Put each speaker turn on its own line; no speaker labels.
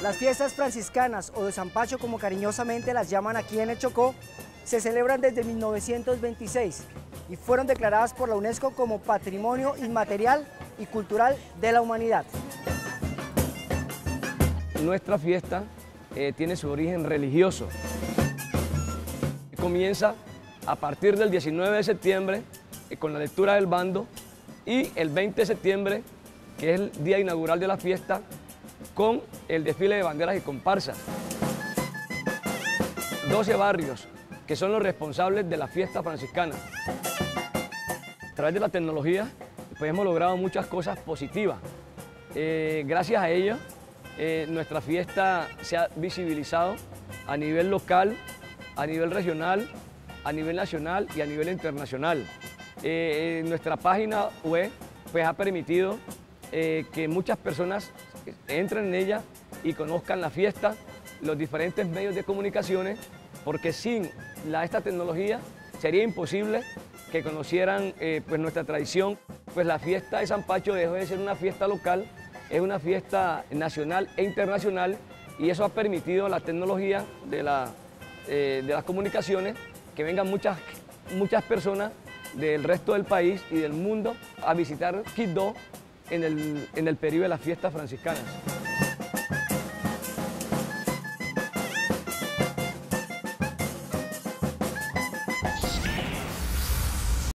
Las fiestas franciscanas o de San Pacho, como cariñosamente las llaman aquí en el Chocó, se celebran desde 1926 y fueron declaradas por la UNESCO como Patrimonio Inmaterial y Cultural de la Humanidad.
Nuestra fiesta tiene su origen religioso. Comienza a partir del 19 de septiembre con la lectura del bando y el 20 de septiembre, que es el día inaugural de la fiesta, con el desfile de banderas y comparsas. 12 barrios que son los responsables de la fiesta franciscana. A través de la tecnología pues hemos logrado muchas cosas positivas. Gracias a ello nuestra fiesta se ha visibilizado a nivel local, a nivel regional, a nivel nacional y a nivel internacional. Nuestra página web pues, ha permitido que muchas personas entren en ella y conozcan la fiesta, los diferentes medios de comunicaciones, porque sin esta tecnología sería imposible que conocieran pues, nuestra tradición. Pues la fiesta de San Pacho dejó de ser una fiesta local, es una fiesta nacional e internacional, y eso ha permitido la tecnología de las comunicaciones que vengan muchas personas del resto del país y del mundo a visitar Quibdó en el periodo de las fiestas franciscanas.